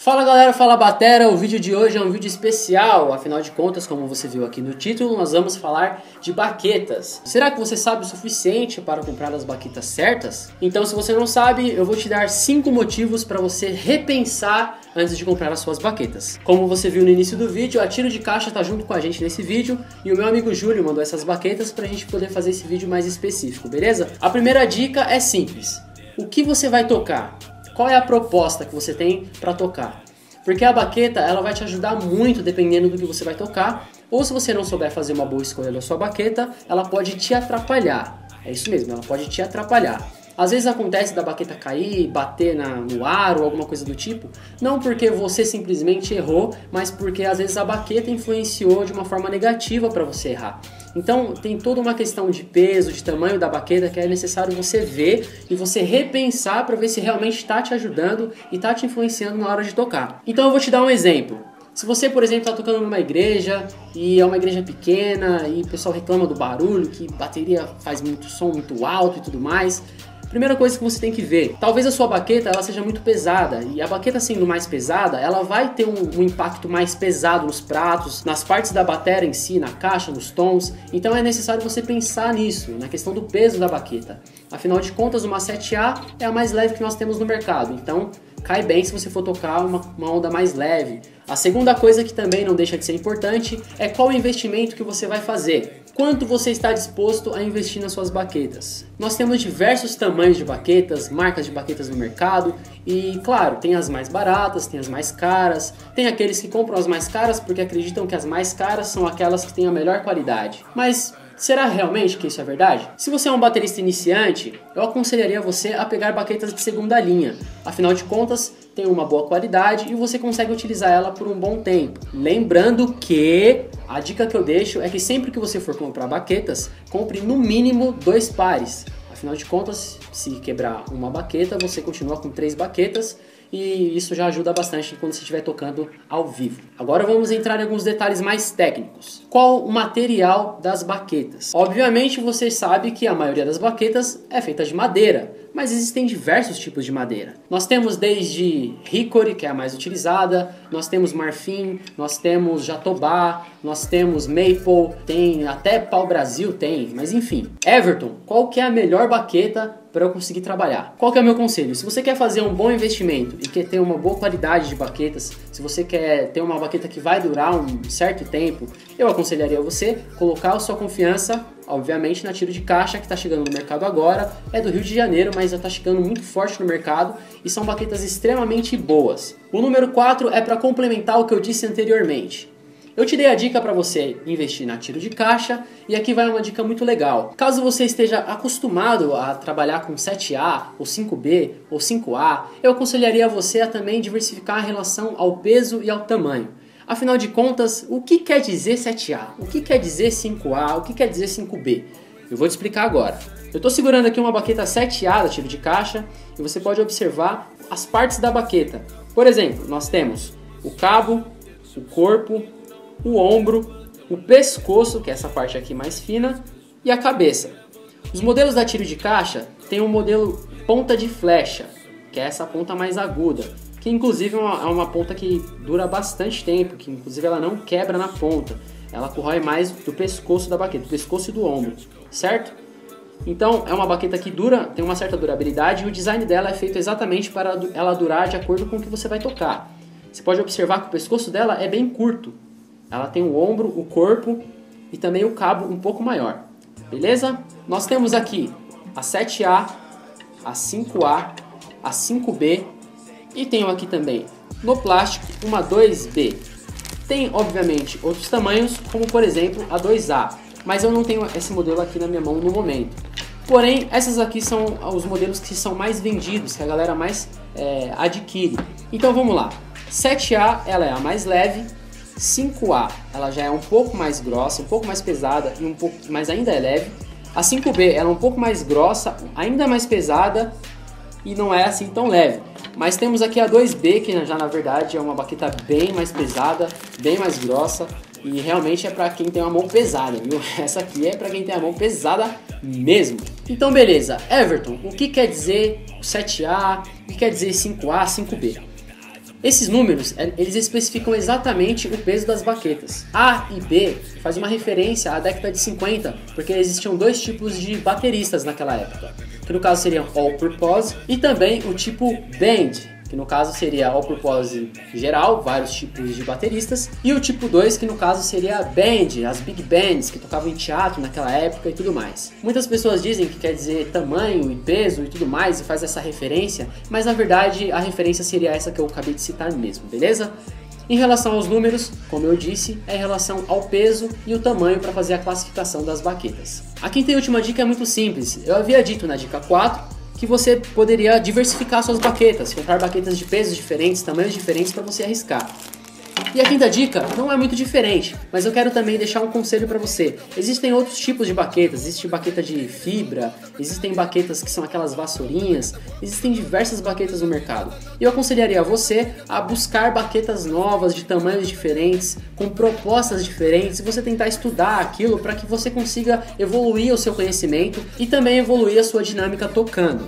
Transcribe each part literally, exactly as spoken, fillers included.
Fala galera, fala Batera, o vídeo de hoje é um vídeo especial, afinal de contas, como você viu aqui no título, nós vamos falar de baquetas. Será que você sabe o suficiente para comprar as baquetas certas? Então, se você não sabe, eu vou te dar cinco motivos para você repensar antes de comprar as suas baquetas. Como você viu no início do vídeo, a Tiro de Caixa está junto com a gente nesse vídeo e o meu amigo Júlio mandou essas baquetas para a gente poder fazer esse vídeo mais específico, beleza? A primeira dica é simples, o que você vai tocar? Qual é a proposta que você tem para tocar? Porque a baqueta ela vai te ajudar muito dependendo do que você vai tocar, ou se você não souber fazer uma boa escolha da sua baqueta, ela pode te atrapalhar. É isso mesmo, ela pode te atrapalhar. Às vezes acontece da baqueta cair, bater na, no ar ou alguma coisa do tipo, não porque você simplesmente errou, mas porque às vezes a baqueta influenciou de uma forma negativa para você errar. Então tem toda uma questão de peso, de tamanho da baqueta que é necessário você ver e você repensar para ver se realmente está te ajudando e está te influenciando na hora de tocar. Então eu vou te dar um exemplo. Se você, por exemplo, está tocando numa igreja e é uma igreja pequena e o pessoal reclama do barulho, que bateria faz muito som, muito alto e tudo mais, primeira coisa que você tem que ver, talvez a sua baqueta ela seja muito pesada, e a baqueta sendo mais pesada, ela vai ter um, um impacto mais pesado nos pratos, nas partes da bateria em si, na caixa, nos tons, então é necessário você pensar nisso, na questão do peso da baqueta. Afinal de contas, uma sete A é a mais leve que nós temos no mercado, então cai bem se você for tocar uma, uma onda mais leve. A segunda coisa que também não deixa de ser importante é qual o investimento que você vai fazer. Quanto você está disposto a investir nas suas baquetas? Nós temos diversos tamanhos de baquetas, marcas de baquetas no mercado e, claro, tem as mais baratas, tem as mais caras, tem aqueles que compram as mais caras porque acreditam que as mais caras são aquelas que têm a melhor qualidade. Mas será realmente que isso é verdade? Se você é um baterista iniciante, eu aconselharia você a pegar baquetas de segunda linha. Afinal de contas, tem uma boa qualidade e você consegue utilizar ela por um bom tempo. Lembrando que a dica que eu deixo é que sempre que você for comprar baquetas, compre no mínimo dois pares. Afinal de contas, se quebrar uma baqueta, você continua com três baquetas e isso já ajuda bastante quando você estiver tocando ao vivo. Agora vamos entrar em alguns detalhes mais técnicos. Qual o material das baquetas? Obviamente você sabe que a maioria das baquetas é feita de madeira, mas existem diversos tipos de madeira. Nós temos desde hickory, que é a mais utilizada, nós temos marfim, nós temos jatobá, nós temos maple, tem até pau-brasil tem, mas enfim. Everton, qual que é a melhor baqueta para eu conseguir trabalhar? Qual que é o meu conselho? Se você quer fazer um bom investimento e quer ter uma boa qualidade de baquetas, se você quer ter uma baqueta que vai durar um certo tempo, eu aconselharia você colocar a sua confiança, obviamente, na Tiro de Caixa, que está chegando no mercado agora, é do Rio de Janeiro, mas já está chegando muito forte no mercado e são baquetas extremamente boas. O número quatro é para complementar o que eu disse anteriormente. Eu te dei a dica para você investir na Tiro de Caixa e aqui vai uma dica muito legal. Caso você esteja acostumado a trabalhar com sete A, ou cinco B, ou cinco A, eu aconselharia você a também diversificar em relação ao peso e ao tamanho. Afinal de contas, o que quer dizer sete A? O que quer dizer cinco A? O que quer dizer cinco B? Eu vou te explicar agora. Eu estou segurando aqui uma baqueta sete A da Tiro de Caixa e você pode observar as partes da baqueta. Por exemplo, nós temos o cabo, o corpo, o ombro, o pescoço, que é essa parte aqui mais fina, e a cabeça. Os modelos da Tiro de Caixa tem um modelo ponta de flecha, que é essa ponta mais aguda, que inclusive é uma, é uma ponta que dura bastante tempo, que inclusive ela não quebra na ponta, ela corrói mais do pescoço da baqueta, do pescoço e do ombro, certo? Então é uma baqueta que dura, tem uma certa durabilidade e o design dela é feito exatamente para ela durar de acordo com o que você vai tocar. Você pode observar que o pescoço dela é bem curto. Ela tem o ombro, o corpo e também o cabo um pouco maior. Beleza? Nós temos aqui a sete A, a cinco A, a cinco B e tenho aqui também no plástico uma dois B. Tem obviamente outros tamanhos, como por exemplo a dois A, mas eu não tenho esse modelo aqui na minha mão no momento. Porém, essas aqui são os modelos que são mais vendidos, que a galera mais é, adquire. Então vamos lá. sete A ela é a mais leve. cinco A, ela já é um pouco mais grossa, um pouco mais pesada, e um pouco, mas ainda é leve. A cinco B ela é um pouco mais grossa, ainda mais pesada e não é assim tão leve. Mas temos aqui a dois B, que já na verdade é uma baqueta bem mais pesada, bem mais grossa e realmente é para quem tem uma mão pesada, viu? Essa aqui é para quem tem a mão pesada mesmo. Então beleza, Everton, o que quer dizer sete A, o que quer dizer cinco A, cinco B? Esses números, eles especificam exatamente o peso das baquetas. A e B faz uma referência à década de cinquenta, porque existiam dois tipos de bateristas naquela época, que no caso seriam all-purpose e também o tipo band, que no caso seria all-purpose geral, vários tipos de bateristas, e o tipo dois, que no caso seria band, as big bands, que tocavam em teatro naquela época e tudo mais. Muitas pessoas dizem que quer dizer tamanho e peso e tudo mais, e faz essa referência, mas na verdade a referência seria essa que eu acabei de citar mesmo, beleza? Em relação aos números, como eu disse, é em relação ao peso e o tamanho para fazer a classificação das baquetas. A quinta e última dica é muito simples, eu havia dito na dica quatro, que você poderia diversificar suas baquetas, comprar baquetas de pesos diferentes, tamanhos diferentes para você arriscar. E a quinta dica não é muito diferente, mas eu quero também deixar um conselho para você. Existem outros tipos de baquetas, existe baqueta de fibra, existem baquetas que são aquelas vassourinhas, existem diversas baquetas no mercado. E eu aconselharia você a buscar baquetas novas, de tamanhos diferentes, com propostas diferentes, e você tentar estudar aquilo para que você consiga evoluir o seu conhecimento e também evoluir a sua dinâmica tocando.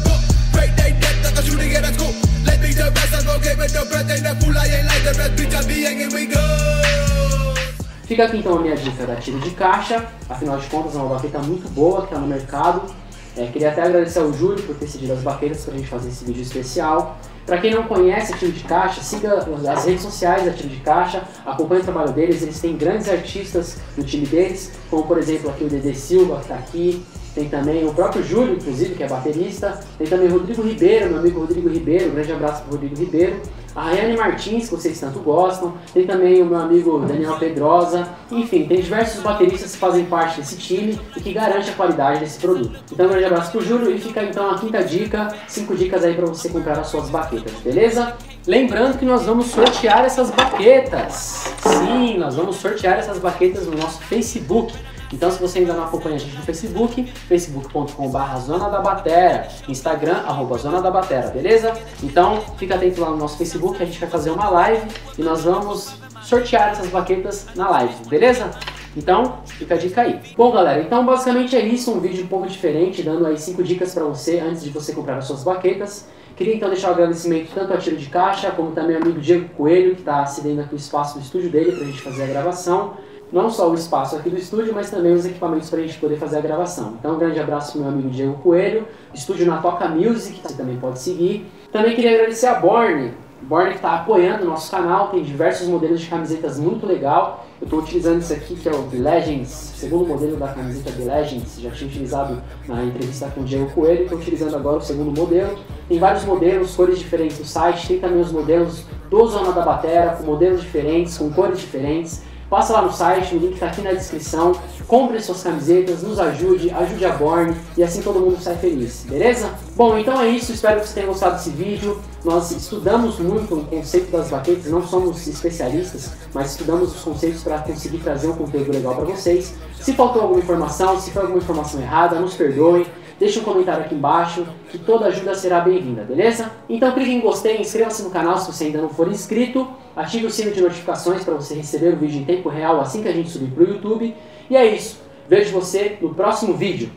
Fica aqui então a minha dica da tiro de caixa, afinal de contas é uma baqueta muito boa que está no mercado. É, queria até agradecer ao Júlio por ter cedido as baquetas para a gente fazer esse vídeo especial. Para quem não conhece a Tiro de Caixa, siga as redes sociais da Tiro de Caixa, acompanhe o trabalho deles, eles têm grandes artistas no time deles, como por exemplo aqui o Dedê Silva que está aqui, tem também o próprio Júlio, inclusive, que é baterista, tem também o Rodrigo Ribeiro, meu amigo Rodrigo Ribeiro, um grande abraço para o Rodrigo Ribeiro, a Rayane Martins, que vocês tanto gostam, tem também o meu amigo Daniel Pedrosa, enfim, tem diversos bateristas que fazem parte desse time e que garante a qualidade desse produto. Então um grande abraço para o Júlio e fica então a quinta dica, cinco dicas aí para você comprar as suas baquetas, beleza? Lembrando que nós vamos sortear essas baquetas, sim, nós vamos sortear essas baquetas no nosso Facebook. Então se você ainda não acompanha a gente no Facebook, facebook ponto com barra Zona da Batera, Instagram, arroba Zona da Batera, beleza? Então fica atento lá no nosso Facebook, a gente vai fazer uma live e nós vamos sortear essas baquetas na live, beleza? Então fica a dica aí. Bom galera, então basicamente é isso, um vídeo um pouco diferente, dando aí cinco dicas para você antes de você comprar as suas baquetas. Queria então deixar um agradecimento tanto a Tiro de Caixa, como também ao amigo Diego Coelho, que está cedendo aqui o espaço do estúdio dele para a gente fazer a gravação. Não só o espaço aqui do estúdio, mas também os equipamentos para a gente poder fazer a gravação. Então um grande abraço para o meu amigo Diego Coelho, estúdio na Toca Music, que você também pode seguir. Também queria agradecer a Borne, Borne que está apoiando o nosso canal, tem diversos modelos de camisetas muito legal. Eu estou utilizando esse aqui que é o The Legends, segundo modelo da camiseta The Legends, já tinha utilizado na entrevista com o Diego Coelho, estou utilizando agora o segundo modelo. Tem vários modelos, cores diferentes no site, tem também os modelos do Zona da Batera, com modelos diferentes, com cores diferentes. Passa lá no site, o link está aqui na descrição, compre suas camisetas, nos ajude, ajude a Borne e assim todo mundo sai feliz, beleza? Bom, então é isso, espero que você tenha gostado desse vídeo. Nós estudamos muito o conceito das baquetas, não somos especialistas, mas estudamos os conceitos para conseguir trazer um conteúdo legal para vocês. Se faltou alguma informação, se foi alguma informação errada, nos perdoem. Deixe um comentário aqui embaixo, que toda ajuda será bem-vinda, beleza? Então clique em gostei, inscreva-se no canal se você ainda não for inscrito, ative o sino de notificações para você receber o vídeo em tempo real assim que a gente subir para o YouTube. E é isso, vejo você no próximo vídeo.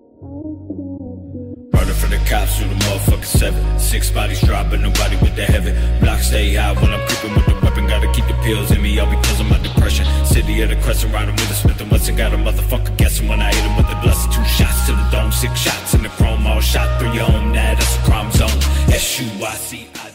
Cops through the motherfucking seven. Six bodies drop, but nobody with the heaven. Blocks stay high when I'm creeping with the weapon. Gotta keep the pills in me, all because of my depression. City of the crescent, riding with a Smith and Wesson. Got a motherfucker guessing when I hit him with the blessing. Two shots to the dome, six shots in the chrome. All shot through your home, now that's a crime zone. S U I C I